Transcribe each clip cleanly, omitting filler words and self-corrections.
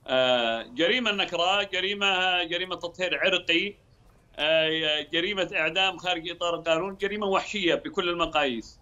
جريمة نكراء، جريمة تطهير عرقي، جريمة إعدام خارج إطار القانون، جريمة وحشية بكل المقاييس.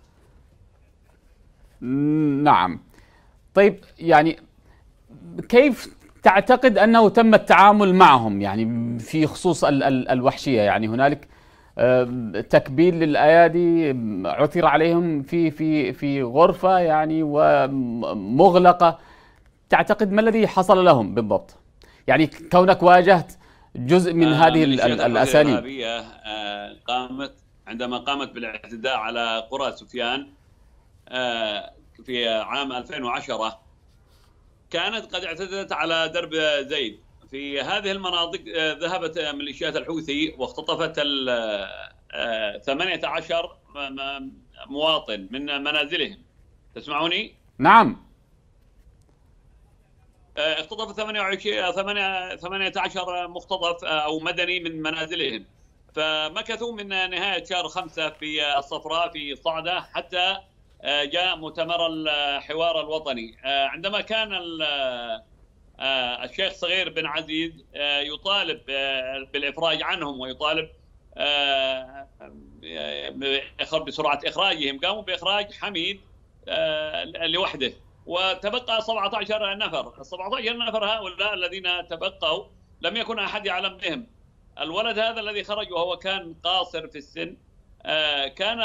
نعم. طيب يعني كيف تعتقد أنه تم التعامل معهم يعني في خصوص الوحشية؟ يعني هنالك تكبيل للأيادي، عثر عليهم في غرفة يعني ومغلقة. تعتقد ما الذي حصل لهم بالضبط؟ يعني كونك واجهت جزء من هذه ميليشيات الحوثي الأساليب. الإرهابية عندما قامت بالاعتداء على قرى سفيان في عام 2010، كانت قد اعتدت على درب زيد. في هذه المناطق ذهبت ميليشيات الحوثي واختطفت 18 مواطن من منازلهم. تسمعوني؟ نعم. اختطفت 18 مختطف أو مدني من منازلهم، فمكثوا من نهاية شهر 5 في الصفراء في صعدة حتى جاء مؤتمر الحوار الوطني. عندما كان الشيخ صغير بن عزيز يطالب بالإفراج عنهم ويطالب بسرعة إخراجهم، قاموا بإخراج حميد لوحده، وتبقى 17 نفر. ال 17 نفر هؤلاء الذين تبقوا لم يكن أحد يعلم بهم. الولد هذا الذي خرج وهو كان قاصر في السن كان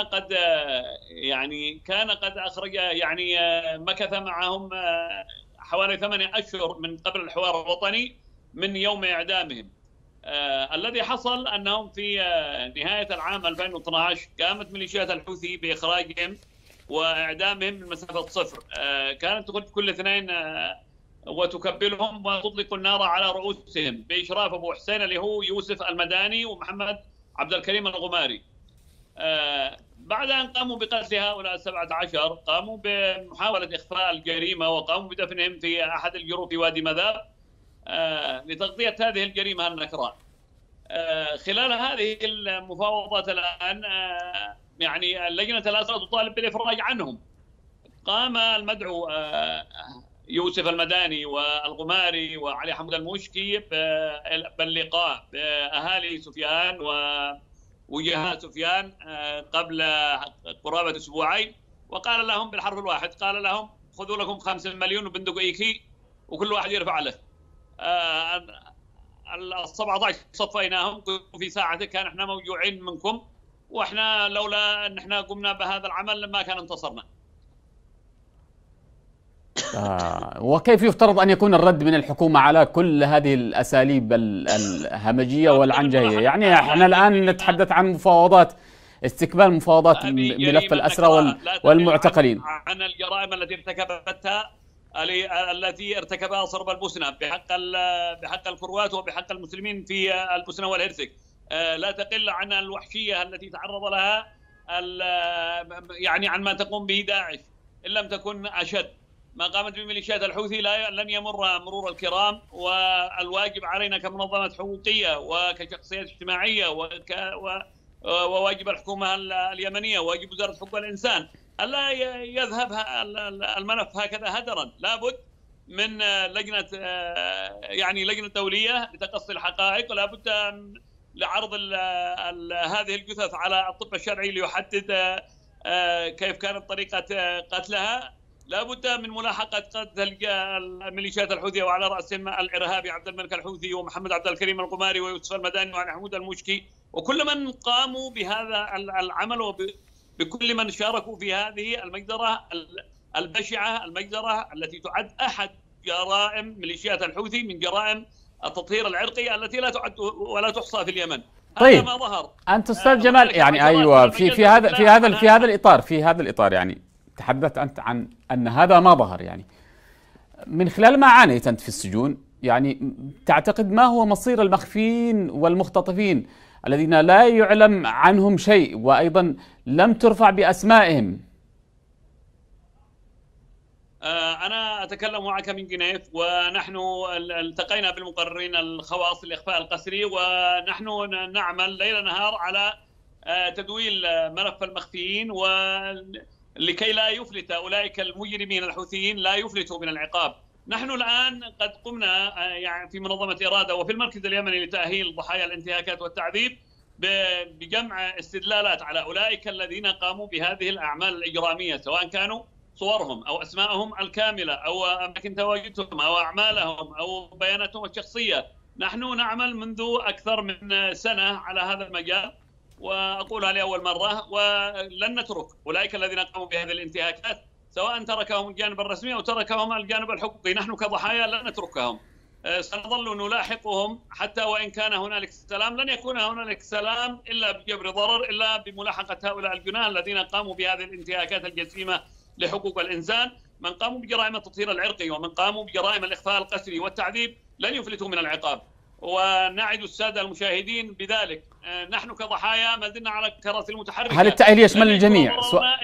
قد أخرج يعني مكث معهم حوالي 8 أشهر من قبل الحوار الوطني من يوم إعدامهم. الذي حصل أنهم في نهاية العام 2012 قامت ميليشيات الحوثي بإخراجهم وإعدامهم من مسافة 0. كانت تخرج كل اثنين وتكبلهم وتطلق النار على رؤوسهم بإشراف أبو حسين اللي هو يوسف المداني ومحمد عبد الكريم الغماري. بعد أن قاموا بقتل هؤلاء 17 قاموا بمحاولة إخفاء الجريمة وقاموا بدفنهم في أحد الجروف في وادي مذاب لتغطية هذه الجريمة النكراء. خلال هذه المفاوضات الآن يعني لجنة الأسرى تطالب بالإفراج عنهم. قام المدعو يوسف المداني والغماري وعلي حمود الموشكي باللقاء بأهالي سفيان ووجهاء سفيان قبل قرابة أسبوعين، وقال لهم بالحرف الواحد، قال لهم خذوا لكم 5 مليون وبندق إيكي وكل واحد يرفع له. ال 17 صفيناهم في ساعته، كان احنا موجوعين منكم، واحنا لولا ان احنا قمنا بهذا العمل ما كان انتصرنا. وكيف يفترض أن يكون الرد من الحكومة على كل هذه الأساليب الهمجية والعنجهية؟ يعني احنا الآن نتحدث عن مفاوضات، استكمال مفاوضات ملف الأسرى والمعتقلين، عن الجرائم التي ارتكبها صرب البوسنة بحق الكروات وبحق المسلمين في البوسنة والهرسك. لا تقل عن الوحشية التي تعرض لها يعني عن ما تقوم به داعش، إن لم تكن أشد. ما قامت بميليشيات الحوثي لن يمر مرور الكرام، والواجب علينا كمنظمات حقوقية وكشخصيات اجتماعية وواجب الحكومة اليمنية وواجب وزارة حقوق الإنسان ألا يذهب الملف هكذا هدرا. لابد من لجنة دولية لتقصي الحقائق، لابد لعرض هذه الجثث على الطب الشرعي ليحدد كيف كانت طريقة قتلها. لابد من ملاحقة قتل الميليشيات الحوثية وعلى رأسهم الإرهابي عبد الملك الحوثي ومحمد عبد الكريم الغماري ويوسف المداني وعلي حمود الموشكي وكل من قاموا بهذا العمل وبكل من شاركوا في هذه المجزرة البشعة، المجزرة التي تعد أحد جرائم ميليشيات الحوثي من جرائم التطهير العرقي التي لا تعد ولا تحصى في اليمن. طيب هذا ما ظهر. أنت أستاذ جمال يعني أيوة في هذا الإطار يعني تحدثت أنت عن أن هذا ما ظهر، يعني من خلال ما عانيت أنت في السجون، يعني تعتقد ما هو مصير المخفيين والمختطفين الذين لا يعلم عنهم شيء وأيضا لم ترفع بأسمائهم؟ أنا أتكلم معك من جنيف، ونحن التقينا بالمقررين الخواص لإخفاء القسري، ونحن نعمل ليل نهار على تدويل ملف المخفيين ولكي لا يفلت أولئك المجرمين الحوثيين لا يفلتوا من العقاب. نحن الآن قد قمنا يعني في منظمة إرادة وفي المركز اليمني لتأهيل ضحايا الانتهاكات والتعذيب بجمع استدلالات على أولئك الذين قاموا بهذه الأعمال الإجرامية، سواء كانوا صورهم أو أسماءهم الكاملة أو أماكن تواجدهم أو أعمالهم أو بياناتهم الشخصية. نحن نعمل منذ أكثر من سنة على هذا المجال، وأقولها لأول مرة، ولن نترك أولئك الذين قاموا بهذه الانتهاكات، سواء تركهم الجانب الرسمي أو تركهم الجانب الحقوقي. نحن كضحايا لن نتركهم، سنظل نلاحقهم حتى وإن كان هنالك سلام. لن يكون هنالك سلام إلا بجبر ضرر، إلا بملاحقة هؤلاء الجناه الذين قاموا بهذه الانتهاكات الجسيمة لحقوق الإنسان. من قاموا بجرائم التطهير العرقي ومن قاموا بجرائم الإخفاء القسري والتعذيب لن يفلتوا من العقاب، ونعد السادة المشاهدين بذلك. نحن كضحايا ما زلنا على الكراسي المتحركة. هل التأهيل يشمل الجميع؟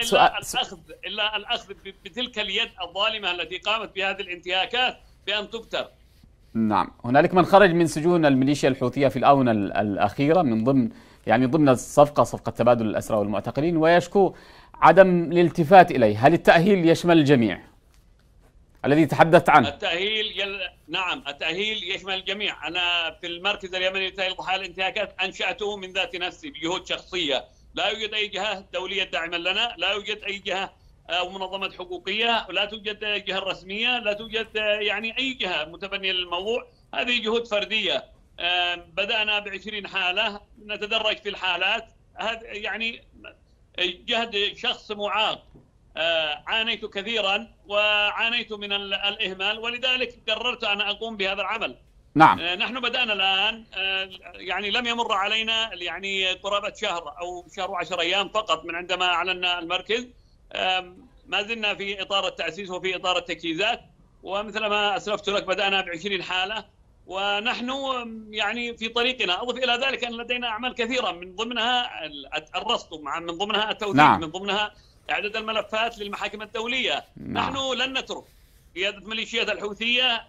إلا الأخذ بتلك اليد الظالمة التي قامت بهذه الانتهاكات بأن تبتر. نعم، هنالك من خرج من سجون الميليشيا الحوثية في الآونة الأخيرة من ضمن صفقة تبادل الأسرى والمعتقلين، ويشكو عدم الالتفات إليه. هل التأهيل يشمل الجميع الذي تحدثت عنه؟ نعم، التأهيل يشمل الجميع. أنا في المركز اليمني لتأهيل ضحايا الانتهاكات أنشأته من ذات نفسي بجهود شخصية. لا يوجد أي جهة دولية داعمة لنا، لا يوجد أي جهة أو منظمة حقوقية، لا توجد جهة رسمية، لا توجد يعني أي جهة متبنية للموضوع. هذه جهود فردية. بدأنا ب20 حالة، نتدرج في الحالات. هذا يعني جهد شخص معاق. عانيت كثيرا وعانيت من الإهمال، ولذلك قررت أن أقوم بهذا العمل. نعم. نحن بدأنا الآن، يعني لم يمر علينا يعني قرابة شهر أو شهر و10 أيام فقط من عندما أعلنا المركز. ما زلنا في إطار التأسيس وفي إطار التجهيزات، ومثل ما أسلفت لك بدأنا ب20 حالة، ونحن يعني في طريقنا. أضف إلى ذلك أن لدينا أعمال كثيرة، من ضمنها الرصد، من ضمنها التوثيق، نعم. من ضمنها إعداد الملفات للمحاكم الدولية. نعم. نحن لن نترك قيادة ميليشيات الحوثية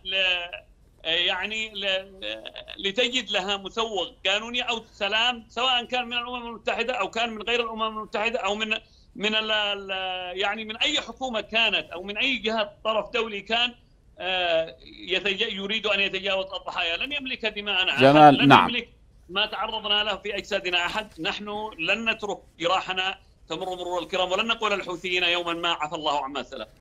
يعني لتجد لها مسوغ قانوني أو سلام، سواء كان من الأمم المتحدة أو كان من غير الأمم المتحدة أو من يعني من أي حكومة كانت أو من أي جهة طرف دولي كان يريد أن يتجاوز الضحايا. لن يملك دماءنا أحد، لن يملك ما تعرضنا له في أجسادنا أحد. نحن لن نترك جراحنا تمر مرور الكرام، ولن نقول الحوثيين يوما ما عفى الله عما سلف.